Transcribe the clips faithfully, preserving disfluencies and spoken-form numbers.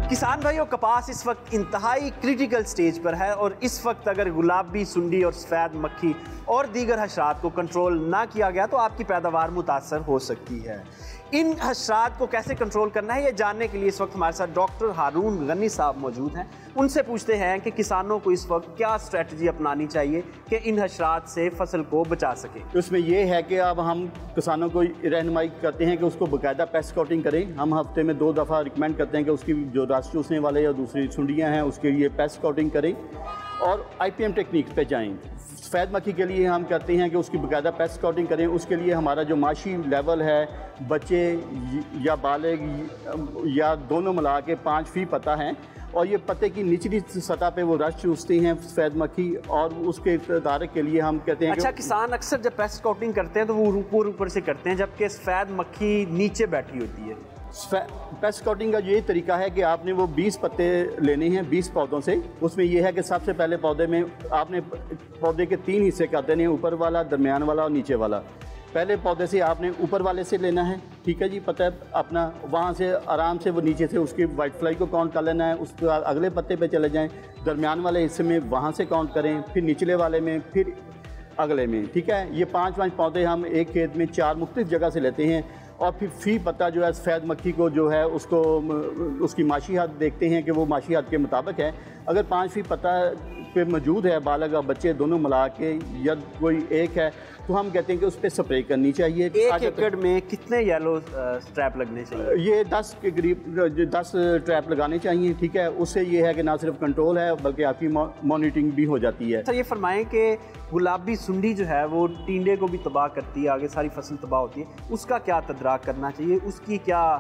किसान भाइयों, कपास इस वक्त इंतहाई क्रिटिकल स्टेज पर है और इस वक्त अगर गुलाबी सुंडी और सफ़ेद मक्खी और दीगर हशरात को कंट्रोल ना किया गया तो आपकी पैदावार मुतासर हो सकती है। इन हशरात को कैसे कंट्रोल करना है, ये जानने के लिए इस वक्त हमारे साथ डॉक्टर हारून गनी साहब मौजूद हैं। उनसे पूछते हैं कि किसानों को इस वक्त क्या स्ट्रेटजी अपनानी चाहिए कि इन हशरात से फसल को बचा सकें। उसमें ये है कि अब हम किसानों को रहनुमाई करते हैं कि उसको बाकायदा पेस्ट स्काउटिंग करें। हम हफ्ते में दो दफ़ा रिकमेंड करते हैं कि उसकी जो रस चूसने वाले या दूसरी सुंडियाँ हैं उसके लिए पेस्ट स्काउटिंग करें और आई पी एम टेक्निक्स पे जाएं। सफ़ेद मक्खी के लिए हम कहते हैं कि उसकी बाकायदा पेस्ट स्काउटिंग करें। उसके लिए हमारा जो माशी लेवल है, बच्चे या बालिग या दोनों मिला के पाँच फी पता है और ये पत्ते की निचली सतह पे वो रस चूसती हैं सफ़ेद मक्खी, और उसके तारक के लिए हम कहते हैं अच्छा, किसान अक्सर जब पेस्ट स्काउटिंग करते हैं तो वो ऊपर ऊपर से करते हैं जबकि सफ़ेद मक्खी नीचे बैठी होती है। पेस्ट स्काउटिंग का ये तरीका है कि आपने वो बीस पत्ते लेने हैं बीस पौधों से। उसमें यह है कि सबसे पहले पौधे में आपने पौधे के तीन हिस्से कर देने हैं, ऊपर वाला, दरमियान वाला और नीचे वाला। पहले पौधे से आपने ऊपर वाले से लेना है, ठीक है जी, पता है अपना, वहाँ से आराम से वो नीचे से उसकी वाइट फ्लाई को काउंट कर लेना है। उसके बाद अगले पत्ते पे चले जाएं, दरमियान वाले हिस्से में वहाँ से काउंट करें, फिर निचले वाले में, फिर अगले में, ठीक है। ये पाँच पाँच पौधे हम एक खेत में चार मुख्तलिफ जगह से लेते हैं और फिर फी पत्ता जो है सफ़ेद मक्खी को जो है उसको उसकी माशी हद देखते हैं कि वो माशी हद के मुताबिक है। अगर पाँच फी पत्ता पे मौजूद है, बालग और बच्चे दोनों मिला के, या कोई एक है तो हम कहते हैं कि उस पर स्प्रे करनी चाहिए। एक एकड़ में कितने येलो स्ट्रैप लगने चाहिए? ये दस के करीब दस ट्रैप लगाने चाहिए, ठीक है। उससे ये है कि ना सिर्फ कंट्रोल है बल्कि आपकी मॉनिटरिंग भी हो जाती है। अच्छा, ये फरमाएं कि गुलाबी सुंडी जो है वो टिंडे को भी तबाह करती है, आगे सारी फसल तबाह होती है, उसका क्या तदराक करना चाहिए, उसकी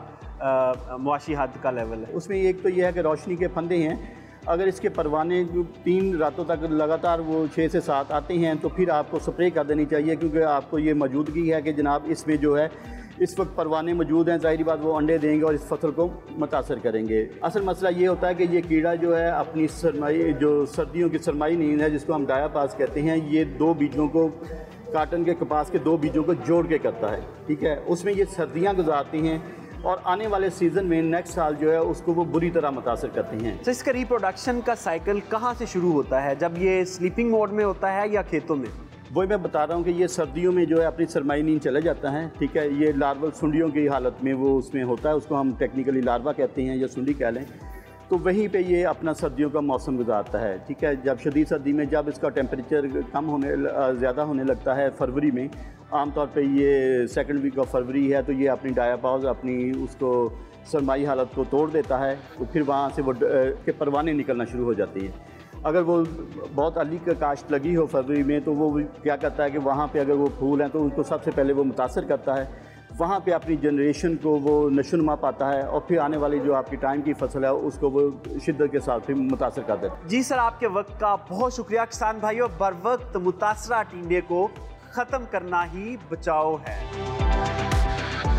क्या मुआशी हद का लेवल है? उसमें एक तो ये है कि रोशनी के फंदे हैं, अगर इसके परवाने तीन रातों तक लगातार वो छः से सात आते हैं तो फिर आपको स्प्रे कर देनी चाहिए, क्योंकि आपको ये मौजूदगी है कि जनाब इसमें जो है इस वक्त परवाने मौजूद हैं, ज़ाहिर बात वो अंडे देंगे और इस फसल को मुतासर करेंगे। असल मसला ये होता है कि ये कीड़ा जो है अपनी सरमाई, जो सर्दियों की सरमाई नींद है जिसको हम डायापास कहते हैं, ये दो बीजों को, काटन के कपास के दो बीजों को जोड़ के करता है, ठीक है। उसमें ये सर्दियाँ गुजारती हैं और आने वाले सीज़न में नेक्स्ट साल जो है उसको वो बुरी तरह मुतासर करती हैं। तो इसका रिप्रोडक्शन का साइकिल कहाँ से शुरू होता है, जब ये स्लीपिंग मोड में होता है या खेतों में? वही मैं बता रहा हूँ कि ये सर्दियों में जो है अपनी सरमाई नींद चला जाता है, ठीक है। ये लार्वल सुंडियों की हालत में वो उसमें होता है, उसको हम टेक्निकली लार्वा कहते हैं या सुंडी कह लें। तो वहीं पे ये अपना सर्दियों का मौसम गुजारता है, ठीक है। जब शदीद सर्दी में जब इसका टेम्परेचर कम होने ज़्यादा होने लगता है फरवरी में, आमतौर पे ये सेकंड वीक ऑफ फरवरी है, तो ये अपनी डायापाउज अपनी उसको सरमाई हालत को तोड़ देता है, तो फिर वहाँ से वो के परवाने निकलना शुरू हो जाती हैं। अगर वो बहुत अली का काश्त लगी हो फरवरी में तो वो क्या करता है कि वहाँ पे अगर वो फूल हैं तो उनको सबसे पहले वो मुतासर करता है, वहाँ पे अपनी जनरेशन को वो नशोनुमा पाता है और फिर आने वाली जो आपकी टाइम की फसल है उसको वो शिद्दत के साथ फिर मुतासर कर देता है। जी सर, आपके वक्त का बहुत शुक्रिया। किसान भाइयों, बर वक्त मुतासरा टिंडे को ख़त्म करना ही बचाव है।